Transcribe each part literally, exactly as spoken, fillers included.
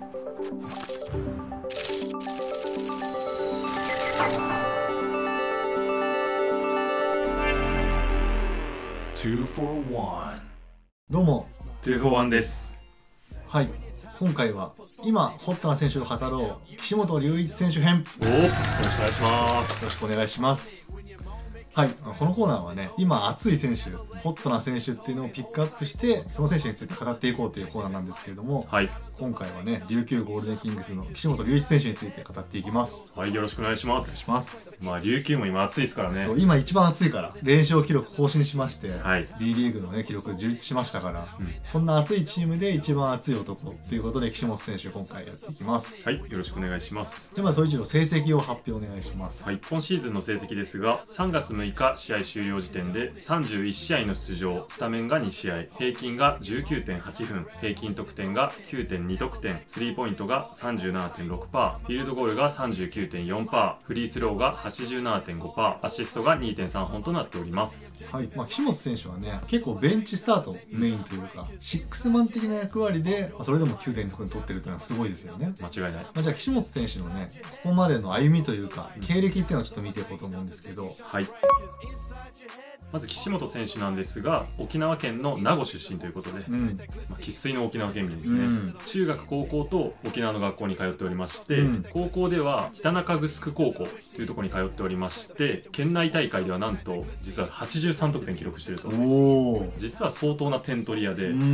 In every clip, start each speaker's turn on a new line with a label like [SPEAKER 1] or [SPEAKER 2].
[SPEAKER 1] どうも
[SPEAKER 2] ツーフォーワンです。
[SPEAKER 1] はい、今回は今ホットな選手を語ろう岸本隆一選手編。
[SPEAKER 2] おお、よろしくお願いします。
[SPEAKER 1] よろしくお願いします。はい、このコーナーはね、今熱い選手、ホットな選手っていうのをピックアップしてその選手について語っていこうというコーナーなんですけれども、
[SPEAKER 2] はい、
[SPEAKER 1] 今回はね、琉球ゴールデンキングスの岸本隆一選手について語っていきます。
[SPEAKER 2] はい、よろしくお願いします。
[SPEAKER 1] お願いします。
[SPEAKER 2] まあ琉球も今暑いですからね。
[SPEAKER 1] そう、今一番暑いから連勝記録更新しまして、
[SPEAKER 2] はい、
[SPEAKER 1] B リーグのね記録樹立しましたから、うん、そんな熱いチームで一番熱い男っていうことで岸本選手今回やっていきます。
[SPEAKER 2] はい、よろしくお願いします。
[SPEAKER 1] じゃあまずそれ以上成績を発表お願いします。
[SPEAKER 2] はい、今シーズンの成績ですが、さんがつむいか試合終了時点でさんじゅういちしあいの出場、スタメンがにしあい、平均が じゅうきゅうてんはちふん、平均得点が きゅうてんにとくてん、スリーポイントが さんじゅうななてんろくパーセント、フィールドゴールが さんじゅうきゅうてんよんパーセント、フリースローが はちじゅうななてんごパーセント、アシストが にてんさんほんとなっております。
[SPEAKER 1] はい、まあ、岸本選手はね結構ベンチスタートメインというか、うん、シックスマン的な役割で、まあ、それでもきゅうてんとくに取ってるっていうのはすごいですよね。
[SPEAKER 2] 間違いない。
[SPEAKER 1] まあ、じゃあ岸本選手のねここまでの歩みというか経歴っていうのをちょっと見ていこうと思うんですけど、
[SPEAKER 2] はい、まず岸本選手なんですが、沖縄県の名護出身ということで、うんまあ、生粋の沖縄県民ですね、うん、中学高校と沖縄の学校に通っておりまして、うん、高校では北中城高校というところに通っておりまして、県内大会ではなんと実ははちじゅうさんとくてん記録していると。お実は相当な点取り屋で、うん、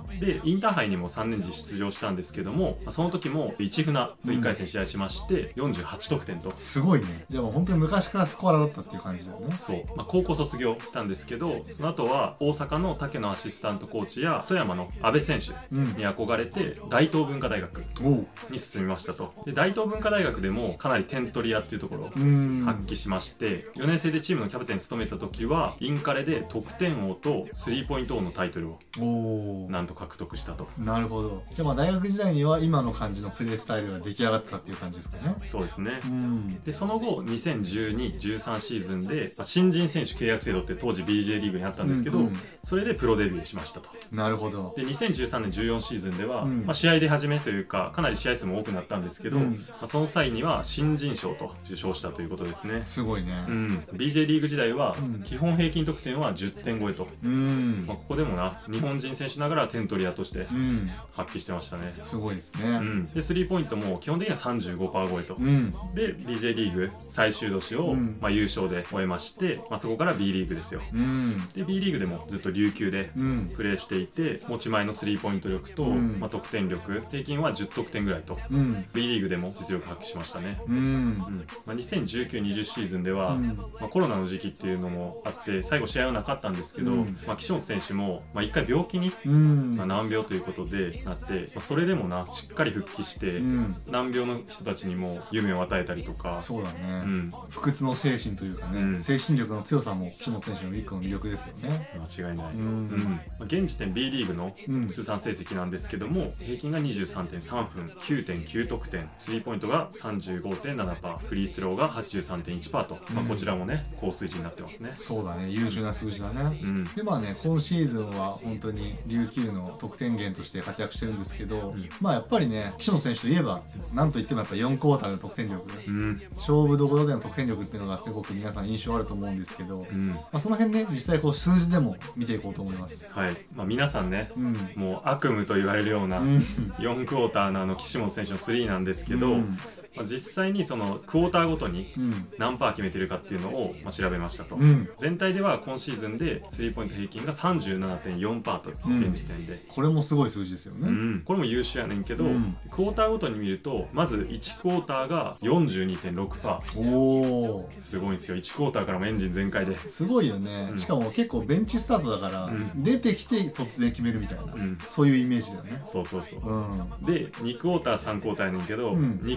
[SPEAKER 2] でインターハイにもさんねん時出場したんですけども、その時も市船といっかい戦試合しまして、うん、よんじゅうはちとくてんと。
[SPEAKER 1] すごいね。じゃあもう本当に昔からスコアラーだったっていう感じだよね。
[SPEAKER 2] そう、まあ、高校卒業したんですけど、その後は大阪の竹野アシスタントコーチや富山の阿部選手に憧れて大東文化大学に進みましたと。で大東文化大学でもかなり点取り屋っていうところを発揮しまして、よねん生でチームのキャプテンを務めた時はインカレで得点王とスリーポイント王のタイトルをなんと獲得したと。
[SPEAKER 1] なるほど。じゃあまあ大学時代には今の感じのプレースタイルが出来上がってたっていう感じですかね。
[SPEAKER 2] そうですね。でその後にせんじゅうに、じゅうさんシーズンで新人選手契約制度って当時 ビージェー リーグにあったんですけど、うんうん、それでプロデビューしましたと。
[SPEAKER 1] なるほど。
[SPEAKER 2] でにせんじゅうさんねんじゅうよんシーズンでは、うんまあ、試合で始めというかかなり試合数も多くなったんですけど、うんまあ、その際には新人賞と受賞したということですね。
[SPEAKER 1] すごいね。
[SPEAKER 2] うん、ビージェー リーグ時代は基本平均得点はじゅってん超えと、うんまあ、ここでもな日本人選手ながら点取り屋として発揮してましたね。
[SPEAKER 1] すごいですね。
[SPEAKER 2] うん、でスリーポイントも基本的には さんじゅうごパーセント 超えと、うん、で ビージェー リーグ最終年を、うんまあ、優勝で終えまして、まあ、そこから B リーグですよ、うん、で B リーグでもずっと琉球でプレーしていて、持ち前のスリーポイント力と、うんまあ、得点力平均はじゅっとくてんぐらいと、うん、B リーグでも実力発揮しましたね。うんうんまあ、にせんじゅうきゅう、にじゅうシーズンでは、うんまあ、コロナの時期っていうのもあって最後試合はなかったんですけど、うんまあ、岸本選手もまあ、いっかい病気に、うんまあ、難病ということでなって、まあ、それでもなしっかり復帰して、うん、難病の人たちにも夢を与えたりとか。
[SPEAKER 1] そうだね、うん、不屈の精神というかね、うん、精神力の強さも岸本選手の一個の魅力ですよね。
[SPEAKER 2] 間違いない、うんうんまあ、現時点 B リーグの通算成績なんですけども、平均が にじゅうさんてんさんふん、きゅうてんきゅうとくてん、スリーポイントが さんじゅうごてんななパーセント、フリースローが はちじゅうさんてんいちパーセント と、まあ、こちらもね高水準になってますね。
[SPEAKER 1] そうだね、優秀な数字だね、うん、でまあね今シーズンは本当に琉球の得点源として活躍してるんですけど、うん、まあやっぱりね岸本選手といえばなんといってもやっぱよんクォーターの得点力、うん、勝負どころでの得点力っていうのがすごく皆さん印象あると思うんですけど、うんまあ、その辺ね実際こう数字でも見ていこうと思います。
[SPEAKER 2] はい、まあ、皆さんね、うん、もう悪夢と言われるようなよんクォーターのあの岸本選手のスリーなんですけど、うんまあ、実際にそのクォーターごとに何パー決めてるかっていうのをまあ調べましたと、うん、全体では今シーズンでスリーポイント平均が さんじゅうななてんよんパーセント と現時点で、うん、
[SPEAKER 1] これもすごい数字ですよね、うん、
[SPEAKER 2] これも優秀やねんけど、うん、クォーターごとに見るとまずいちクォーターが よんじゅうにてんろくパーセント。 おーすごいんですよ。いちクォーターからもエンジン全開です
[SPEAKER 1] ごいよね、うん、しかも結構ベンチスタートだから、うん、出てきて突然決めるみたいな、うん、そういうイメージだよね。
[SPEAKER 2] そうそうそう、うん、でにクォーターさんクォーターやねんけど、うん、にクォーター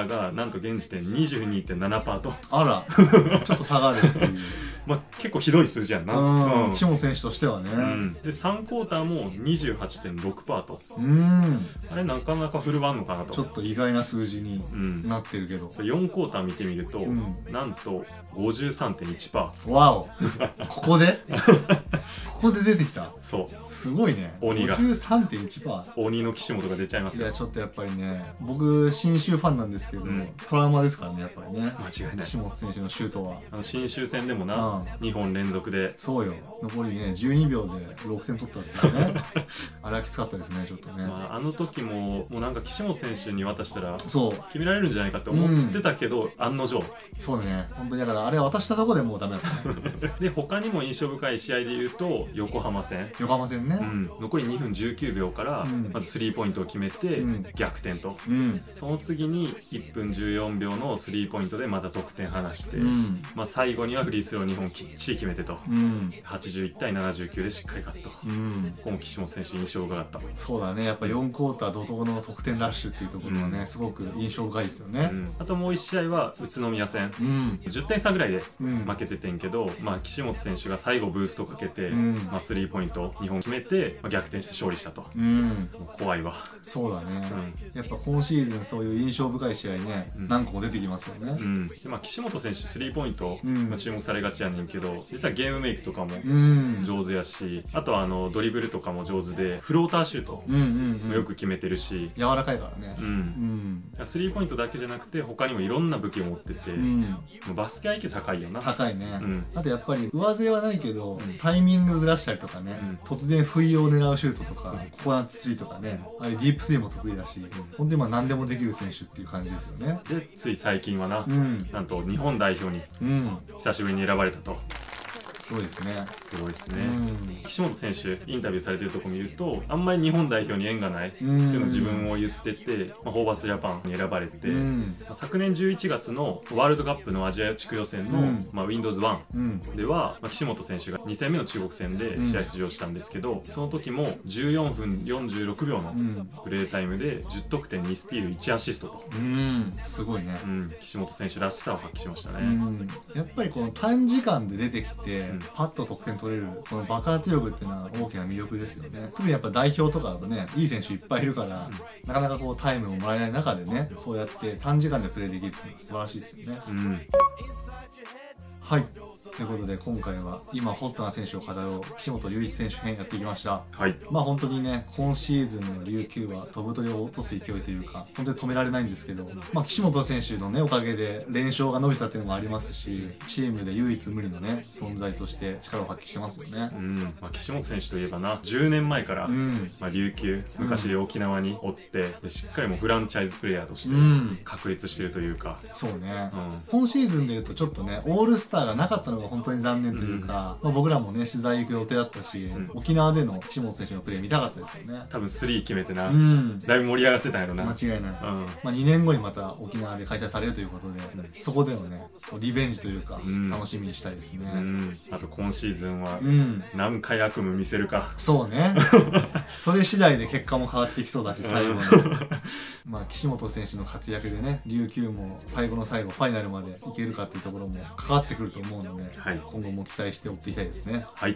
[SPEAKER 2] ーがなんと現時点 にじゅうにてんななパーセント と
[SPEAKER 1] あらちょっと下がるっていう
[SPEAKER 2] まあ結構ひどい数字やんな。
[SPEAKER 1] うん、岸本選手としてはね、うん、
[SPEAKER 2] でさんクォーターも にじゅうはちてんろくパーセント と、
[SPEAKER 1] うん、
[SPEAKER 2] あれなかなか振るわんのかなと。
[SPEAKER 1] ちょっと意外な数字になってるけど、
[SPEAKER 2] うん、よんクォーター見てみると、うん、なんと ごじゅうさんてんいちパーセント。
[SPEAKER 1] わおここでここで出てきた。
[SPEAKER 2] そう
[SPEAKER 1] すごいね。
[SPEAKER 2] 鬼が
[SPEAKER 1] ごじゅうさんてんいちパーセント
[SPEAKER 2] 鬼の岸本が出ちゃいますよ。
[SPEAKER 1] いやちょっとやっぱりね、僕信州ファンなんですけど、うん、トラウマですからね、やっぱりね。
[SPEAKER 2] 間違いない。
[SPEAKER 1] 岸本選手のシュートは
[SPEAKER 2] あの信州戦でもな、うん、にほん連続で。
[SPEAKER 1] そうよ、残りねじゅうにびょうでろくてん取ったっていうねあれはきつかったですね、ちょっとね。
[SPEAKER 2] まあ、あの時ももうなんか岸本選手に渡したら
[SPEAKER 1] そう
[SPEAKER 2] 決められるんじゃないかって思ってたけど、うん、案の定。
[SPEAKER 1] そうね、本当にだからあれは渡したとこでもうダメだったね
[SPEAKER 2] で他にも印象深い試合でいうと横浜戦
[SPEAKER 1] 横浜戦ね、
[SPEAKER 2] うん、残りにふんじゅうきゅうびょうからまずスリーポイントを決めて逆転と、うん、その次にいっぷんじゅうよんびょうのスリーポイントでまた得点離して、うん、まあ最後にはフリースローにほんきっちり決めてと、うん、はちじゅういちたいななじゅうきゅうでしっかり勝つと、うん、ここも岸本選手印象深かった。
[SPEAKER 1] そうだね、やっぱよんクォーター怒涛の得点ラッシュっていうところはね、うん、すごく印象深いですよね、うん、
[SPEAKER 2] あともういち試合は宇都宮戦、うん、じゅってんさぐらいで負けててんけど、まあ、岸本選手が最後ブーストかけて、うんまあ、スリーポイントにほん決めて、まあ、逆転して勝利したと、うん、もう怖いわ。
[SPEAKER 1] そうだね、うん、やっぱ今シーズンそういう印象深い試合ね、うん、何個も出てきますよね、うん
[SPEAKER 2] でまあ、岸本選手スリーポイント、うんまあ、注目されがちやねんけど、実はゲームメイクとかも上手やし、あとはあのドリブルとかも上手でフローターシュートもよく決めてるし、
[SPEAKER 1] 柔らかいからね、うん
[SPEAKER 2] うん、スリーポイントだけじゃなくて他にもいろんな武器を持ってて、うん、もうバスケ アイキュー 高いよな。
[SPEAKER 1] 高いね、うん、あとやっぱり上背はないけど、うん、タイミングずらしたりとかね、うん、突然不意を狙うシュートとか、うん、ココナッツスリーとかね、ああいうディープスリーも得意だし、うん、本当に今何でもできる選手っていう感じですよね。
[SPEAKER 2] でつい最近はな、うん、なんと日本代表に久しぶりに選ばれたと。
[SPEAKER 1] すごいですね。
[SPEAKER 2] すごいですね。岸本選手インタビューされてるとこ見ると、あんまり日本代表に縁がないっていうのを自分を言ってて、まあ、ホーバスジャパンに選ばれて、まあ、昨年じゅういちがつのワールドカップのアジア地区予選の、まあ、ウィンドウズワン では、まあ、岸本選手がに戦目の中国戦で試合出場したんですけど、その時もじゅうよんふんよんじゅうろくびょうのプレータイムでじゅってんてんにスティールいちアシストと、
[SPEAKER 1] うんすごいね、
[SPEAKER 2] うん、岸本選手らしさを発揮しましたね。
[SPEAKER 1] うんやっぱりこの短時間で出てきて、うん、パッと得点取れるこの爆発力っていうのは大きな魅力ですよね。特にやっぱ代表とかだとね、いい選手いっぱいいるから、うん、なかなかこうタイムをもらえない中でね、そうやって短時間でプレーできるっていうのは素晴らしいですよね。うん、はい。ということで今回は今ホットな選手を語ろう岸本隆一選手編やってきました。はい。まあ本当にね、今シーズンの琉球は飛ぶ鳥を落とす勢いというか本当に止められないんですけど、まあ岸本選手のねおかげで連勝が伸びたっていうのもありますし、チームで唯一無二のね存在として力を発揮してますよね。
[SPEAKER 2] うん。まあ岸本選手といえばな、じゅうねんまえから、うん、まあ琉球昔で沖縄におって、うん、でしっかりもうフランチャイズプレイヤーとして確立してるというか。
[SPEAKER 1] うん、そうね。うん、今シーズンでいうとちょっとねオールスターがなかったのが本当に残念というか、うんまあ、僕らもね取材行く予定だったし、うん、沖縄での岸本選手のプレー見たかったですよね。
[SPEAKER 2] 多分スリー決めてな、うん、だいぶ盛り上がってたんやろな。
[SPEAKER 1] 間違いない、うんまあ、にねんごにまた沖縄で開催されるということで、うん、そこでのねリベンジというか、うん、楽しみにしたいですね。うん、
[SPEAKER 2] あと今シーズンは何回悪夢見せるか、
[SPEAKER 1] うん、そうねそれ次第で結果も変わってきそうだし最後にまあ岸本選手の活躍でね琉球も最後の最後ファイナルまでいけるかっていうところもかかってくると思うので、はい、今後も期待して追っていきたいですね。
[SPEAKER 2] はい。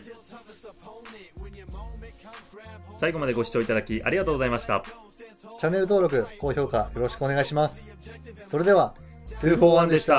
[SPEAKER 2] 最後までご視聴いただきありがとうございました。
[SPEAKER 1] チャンネル登録、高評価よろしくお願いします。それではにフォーワンでした。